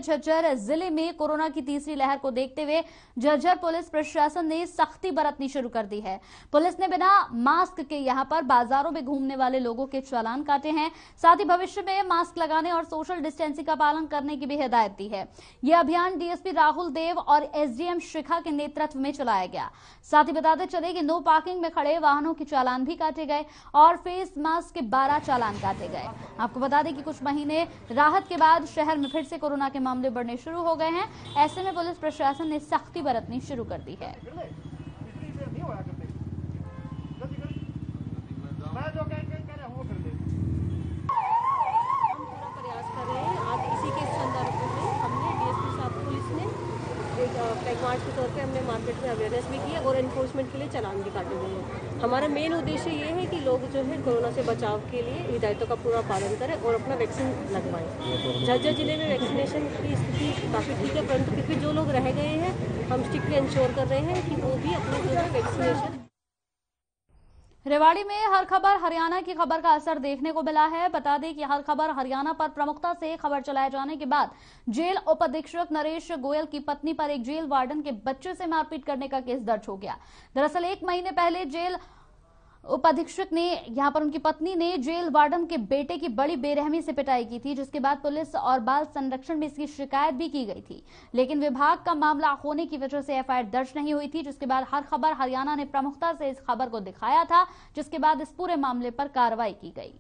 झज्जर जिले में कोरोना की तीसरी लहर को देखते हुए झज्जर पुलिस प्रशासन ने सख्ती बरतनी शुरू कर दी है। पुलिस ने बिना मास्क के यहां पर बाजारों में घूमने वाले लोगों के चालान काटे हैं। साथ ही भविष्य में मास्क लगाने और सोशल डिस्टेंसिंग का पालन करने की भी हिदायत दी है। यह अभियान डीएसपी राहुल देव और एसडीएम शिखा के नेतृत्व में चलाया गया। साथ ही बताते चले कि नो पार्किंग में खड़े वाहनों के चालान भी काटे गए और फेस मास्क के 12 चालान काटे गए। आपको बता दें कि कुछ महीने राहत के बाद शहर में फिर से कोरोना के मामले बढ़ने शुरू हो गए हैं। ऐसे में पुलिस प्रशासन ने सख्ती बरतनी शुरू कर दी है। फ्लैग मार्च के तौर पे हमने मार्केट में अवेयरनेस भी की और एनफोर्समेंट के लिए चालान भी काटे गए हैं। हमारा मेन उद्देश्य ये है कि लोग जो है कोरोना से बचाव के लिए हिदायतों का पूरा पालन करें और अपना वैक्सीन लगवाएं। झज्जर जिले में वैक्सीनेशन की स्थिति काफ़ी ठीक है, परंतु फिर भी जो लोग रह गए हैं हम स्ट्रिक्टली इंश्योर कर रहे हैं कि वो भी अपने जो है वैक्सीनेशन। रेवाड़ी में हर खबर हरियाणा की खबर का असर देखने को मिला है। बता दें कि हर खबर हरियाणा पर प्रमुखता से खबर चलाए जाने के बाद जेल उपाधीक्षक नरेश गोयल की पत्नी पर एक जेल वार्डन के बच्चे से मारपीट करने का केस दर्ज हो गया। दरअसल 1 महीने पहले जेल उपाधीक्षक ने यहां पर उनकी पत्नी ने जेल वार्डन के बेटे की बड़ी बेरहमी से पिटाई की थी, जिसके बाद पुलिस और बाल संरक्षण में इसकी शिकायत भी की गई थी, लेकिन विभाग का मामला होने की वजह से एफआईआर दर्ज नहीं हुई थी। जिसके बाद हर खबर हरियाणा ने प्रमुखता से इस खबर को दिखाया था, जिसके बाद इस पूरे मामले पर कार्रवाई की गई।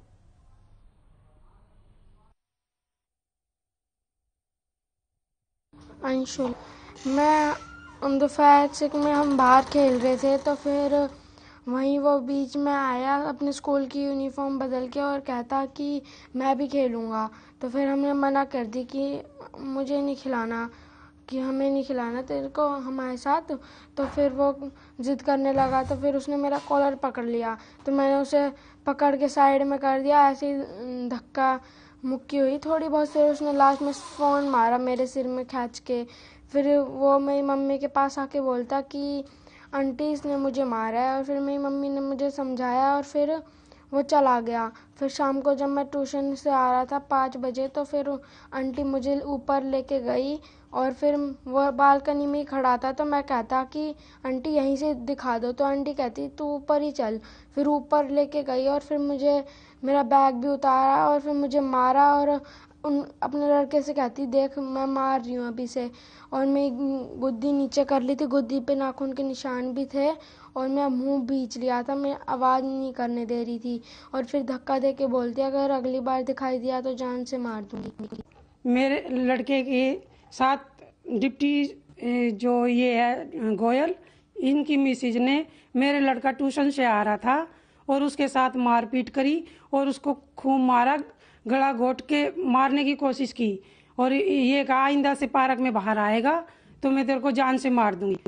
अंशुल, मैं दोपहर से में हम बाहर खेल रहे थे तो फिर वहीं वो बीच में आया अपने स्कूल की यूनिफॉर्म बदल के और कहता कि मैं भी खेलूँगा। तो फिर हमने मना कर दी कि मुझे नहीं खिलाना, कि हमें नहीं खिलाना तेरे को हमारे साथ। तो फिर वो जिद करने लगा तो फिर उसने मेरा कॉलर पकड़ लिया, तो मैंने उसे पकड़ के साइड में कर दिया। ऐसे ही धक्का मुक्की हुई थोड़ी बहुत, फिर उसने लास्ट में फ़ोन मारा मेरे सिर में खींच के। फिर वो मेरी मम्मी के पास आके बोलता कि आंटी इसने मुझे मारा है, और फिर मेरी मम्मी ने मुझे समझाया और फिर वो चला गया। फिर शाम को जब मैं ट्यूशन से आ रहा था 5 बजे तो फिर आंटी मुझे ऊपर लेके गई और फिर वो बालकनी में ही खड़ा था। तो मैं कहता कि आंटी यहीं से दिखा दो, तो आंटी कहती तू ऊपर ही चल। फिर ऊपर लेके गई और फिर मुझे मेरा बैग भी उतारा और फिर मुझे मारा और अपने लड़के से कहती देख मैं मार रही हूँ अभी से। और मैं गुद्दी नीचे कर ली थी, गुद्दी पे नाखून के निशान भी थे और मैं मुंह बीच लिया था, मैं आवाज़ नहीं करने दे रही थी। और फिर धक्का दे के बोलती अगर अगली बार दिखाई दिया तो जान से मार दूंगी। मेरे लड़के के साथ डिप्टी जो ये है गोयल, इनकी मिसेज ने मेरे लड़का ट्यूशन से आ रहा था और उसके साथ मारपीट करी और उसको खूब मारा, गला घोट के मारने की कोशिश की और ये कहा आइंदा से पार्क में बाहर आएगा तो मैं तेरे को जान से मार दूंगी।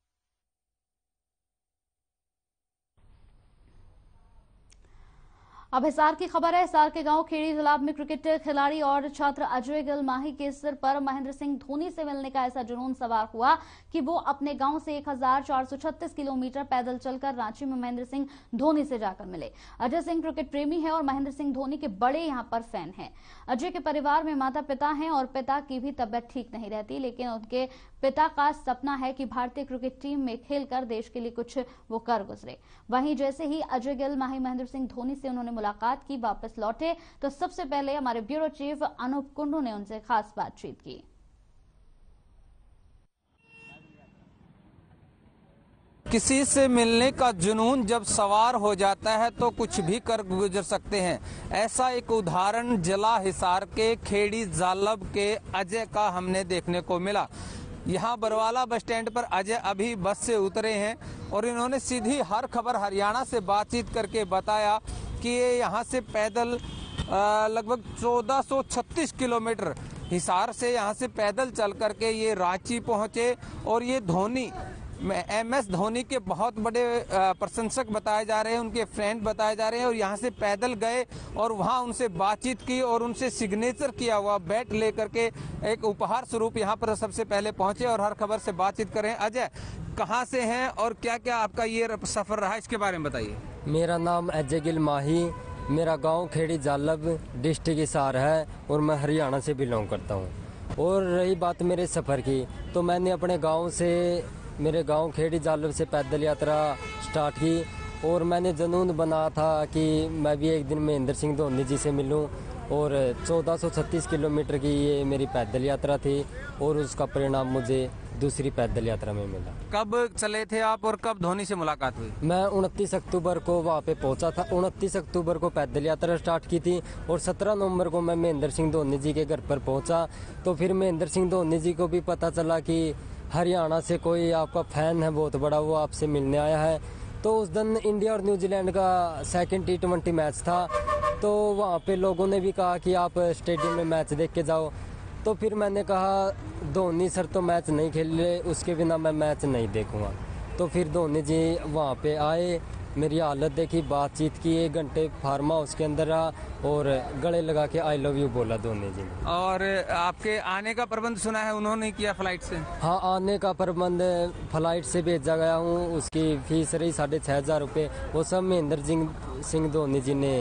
अब हिसार की खबर है। हिसार के गांव खेड़ी तालाब में क्रिकेट खिलाड़ी और छात्र अजय गिल माही के सिर पर महेंद्र सिंह धोनी से मिलने का ऐसा जुनून सवार हुआ कि वो अपने गांव से 1436 किलोमीटर पैदल चलकर रांची में महेंद्र सिंह धोनी से जाकर मिले। अजय सिंह क्रिकेट प्रेमी है और महेंद्र सिंह धोनी के बड़े यहां पर फैन हैं। अजय के परिवार में माता पिता हैं और पिता की भी तबियत ठीक नहीं रहती, लेकिन उनके पिता का सपना है कि भारतीय क्रिकेट टीम में खेलकर देश के लिए कुछ वो कर गुजरे। वहीं जैसे ही अजय गिल माही महेंद्र सिंह धोनी से उन्होंने मुलाकात की, वापस लौटे तो सबसे पहले हमारे ब्यूरो चीफ अनूप कुंडू ने उनसे खास बातचीत की। किसी से मिलने का जुनून जब सवार हो जाता है तो कुछ भी कर गुजर सकते हैं। ऐसा एक उदाहरण जिला हिसार के खेड़ी जालब के अजय का हमने देखने को मिला। यहाँ बरवाला बस स्टैंड पर अजय अभी बस से उतरे हैं और इन्होंने सीधी हर खबर हरियाणा से बातचीत करके बताया कि ये यहाँ से पैदल लगभग 1436 किलोमीटर हिसार से यहाँ से पैदल चल करके ये रांची पहुँचे और ये धोनी MS धोनी के बहुत बड़े प्रशंसक बताए जा रहे हैं, उनके फ्रेंड बताए जा रहे हैं और यहाँ से पैदल गए और वहाँ उनसे बातचीत की और उनसे सिग्नेचर किया हुआ बैट लेकर के एक उपहार स्वरूप यहाँ पर सबसे पहले पहुँचे और हर खबर से बातचीत करें। अजय, कहाँ से हैं और क्या क्या आपका ये सफ़र रहा, इसके बारे में बताइए। मेरा नाम अजय गिल माही, मेरा गांव खेड़ी जालब डिस्ट्रिक्ट हिसार है और मैं हरियाणा से बिलोंग करता हूँ। और रही बात मेरे सफ़र की, तो मैंने अपने गांव से, मेरे गांव खेड़ी जालव से पैदल यात्रा स्टार्ट की और मैंने जुनून बना था कि मैं भी एक दिन महेंद्र सिंह धोनी जी से मिलूं। और 1436 किलोमीटर की ये मेरी पैदल यात्रा थी और उसका परिणाम मुझे दूसरी पैदल यात्रा में मिला। कब चले थे आप और कब धोनी से मुलाकात हुई? मैं 29 अक्टूबर को वहाँ पे पहुँचा था। 29 अक्टूबर को पैदल यात्रा स्टार्ट की थी और 17 नवंबर को मैं महेंद्र सिंह धोनी जी के घर पर पहुँचा। तो फिर महेंद्र सिंह धोनी जी को भी पता चला कि हरियाणा से कोई आपका फैन है बहुत बड़ा, वो आपसे मिलने आया है। तो उस दिन इंडिया और न्यूजीलैंड का सेकंड T20 मैच था, तो वहाँ पे लोगों ने भी कहा कि आप स्टेडियम में मैच देख के जाओ। तो फिर मैंने कहा धोनी सर तो मैच नहीं खेल रहे, उसके बिना मैं मैच नहीं देखूंगा। तो फिर धोनी जी वहाँ पे आए, मेरी हालत देखी, बातचीत की, 1 घंटे फार्म हाउस के अंदर रहा और गले लगा के आई लव यू बोला धोनी जी ने। और आपके आने का प्रबंध सुना है उन्होंने किया फ्लाइट से? हाँ, आने का प्रबंध फ्लाइट से भेजा गया हूँ। उसकी फीस रही 6500 रुपये, वो सब महेंद्र सिंह धोनी जी ने।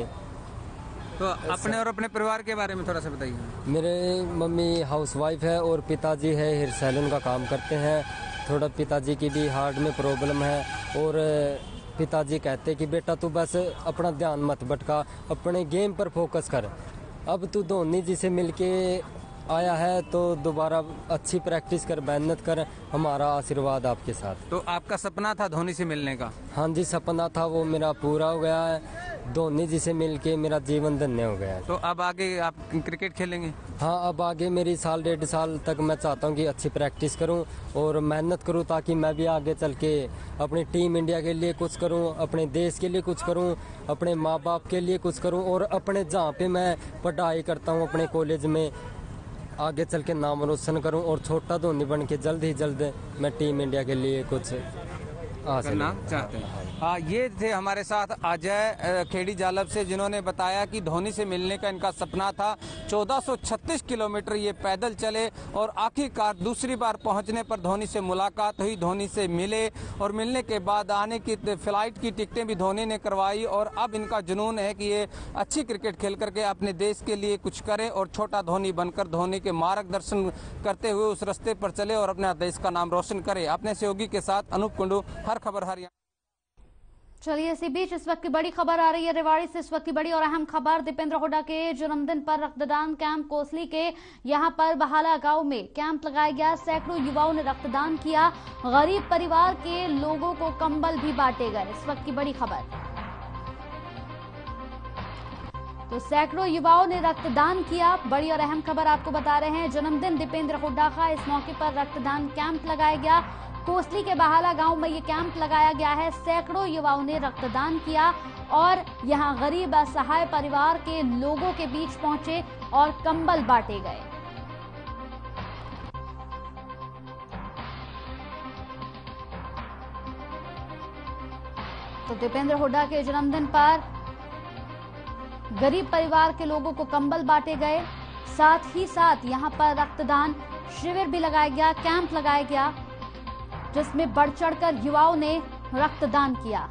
तो अपने और अपने परिवार के बारे में थोड़ा सा बताइए। मेरे मम्मी हाउसवाइफ है और पिताजी है हेयर सैलून का काम करते हैं। थोड़ा पिताजी की भी हार्ट में प्रॉब्लम है और पिताजी कहते कि बेटा तू बस अपना ध्यान मत भटका, अपने गेम पर फोकस कर। अब तू धोनी जी से मिलके आया है तो दोबारा अच्छी प्रैक्टिस कर, मेहनत कर, हमारा आशीर्वाद आपके साथ। तो आपका सपना था धोनी से मिलने का? हाँ जी, सपना था, वो मेरा पूरा हो गया है। धोनी जी से मिलके मेरा जीवन धन्य हो गया है। तो अब आगे आप क्रिकेट खेलेंगे? हाँ, अब आगे मेरी 1.5 साल तक मैं चाहता हूँ कि अच्छी प्रैक्टिस करूँ और मेहनत करूँ ताकि मैं भी आगे चल के अपनी टीम इंडिया के लिए कुछ करूँ, अपने देश के लिए कुछ करूँ, अपने माँ बाप के लिए कुछ करूँ और अपने जहाँ पे मैं पढ़ाई करता हूँ अपने कॉलेज में आगे चल के नाम रोशन करूँ और छोटा धोनी बन के जल्द ही जल्द मैं टीम इंडिया के लिए कुछ करना चाहते हैं। हाँ, ये थे हमारे साथ अजय खेड़ी जालव से, जिन्होंने बताया कि धोनी से मिलने का इनका सपना था। 1436 किलोमीटर ये पैदल चले और आखिरकार दूसरी बार पहुंचने पर धोनी से मुलाकात हुई, धोनी से मिले और मिलने के बाद आने की फ्लाइट की टिकटें भी धोनी ने करवाई। और अब इनका जुनून है कि ये अच्छी क्रिकेट खेल करके अपने देश के लिए कुछ करे और छोटा धोनी बनकर धोनी के मार्गदर्शन करते हुए उस रास्ते पर चले और अपने देश का नाम रोशन करे। अपने सहयोगी के साथ अनूप कुंडू, हर खबर हरियाणा। चलिए, इसी बीच इस वक्त की बड़ी खबर आ रही है रेवाड़ी से। इस वक्त की बड़ी और अहम खबर, दीपेंद्र हुड्डा के जन्मदिन पर रक्तदान कैंप कोसली के यहां पर बहाला गांव में कैंप लगाया गया। सैकड़ों युवाओं ने रक्तदान किया, गरीब परिवार के लोगों को कंबल भी बांटे गए। इस वक्त की बड़ी खबर, तो सैकड़ों युवाओं ने रक्तदान किया। बड़ी और अहम खबर आपको बता रहे हैं, जन्मदिन दीपेंद्र हुड्डा का, इस मौके पर रक्तदान कैंप लगाया गया। कोसली के बहाला गांव में ये कैंप लगाया गया है। सैकड़ों युवाओं ने रक्तदान किया और यहां गरीब असहाय परिवार के लोगों के बीच पहुंचे और कंबल बांटे गए। तो दीपेंद्र हुड्डा के जन्मदिन पर गरीब परिवार के लोगों को कंबल बांटे गए। साथ ही साथ यहां पर रक्तदान शिविर भी लगाया गया, कैंप लगाया गया, जिसमें बढ़ चढ़कर युवाओं ने रक्तदान किया।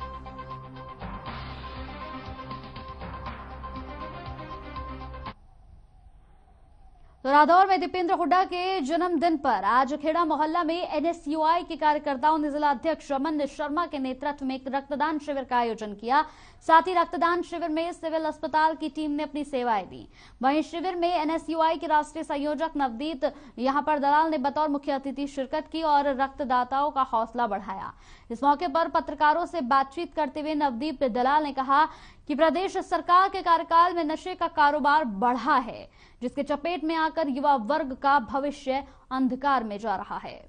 तो रादौर में दीपेंद्र हुड्डा के जन्मदिन पर आज खेड़ा मोहल्ला में एनएसयूआई के कार्यकर्ताओं ने जिला अध्यक्ष रमन शर्मा के नेतृत्व में एक रक्तदान शिविर का आयोजन किया। साथ ही रक्तदान शिविर में सिविल अस्पताल की टीम ने अपनी सेवाएं दी। वहीं शिविर में एनएसयूआई के राष्ट्रीय संयोजक नवदीप यहां पर दलाल ने बतौर मुख्य अतिथि शिरकत की और रक्तदाताओं का हौसला बढ़ाया। इस मौके पर पत्रकारों से बातचीत करते हुए नवदीप दलाल ने कहा कि प्रदेश सरकार के कार्यकाल में नशे का कारोबार बढ़ा है, जिसके चपेट में आकर युवा वर्ग का भविष्य अंधकार में जा रहा है।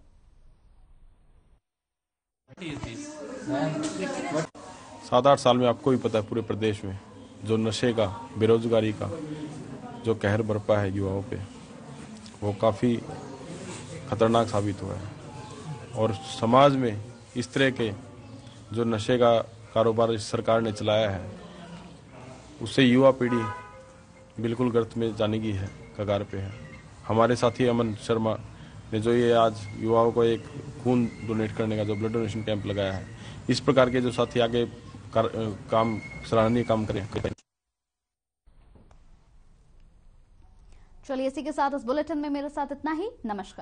7-8 साल में आपको भी पता है पूरे प्रदेश में जो नशे का, बेरोजगारी का जो कहर बरपा है युवाओं पे, वो काफ़ी खतरनाक साबित हुआ है। और समाज में इस तरह के जो नशे का कारोबार इस सरकार ने चलाया है, उससे युवा पीढ़ी बिल्कुल गर्त में जाने की है, कगार पे है। हमारे साथी अमन शर्मा ने जो ये आज युवाओं को एक खून डोनेट करने का जो ब्लड डोनेशन कैंप लगाया है, इस प्रकार के जो साथी आगे काम, सराहनीय काम करें। चलिए इसी के साथ इस बुलेटिन में मेरे साथ इतना ही। नमस्कार।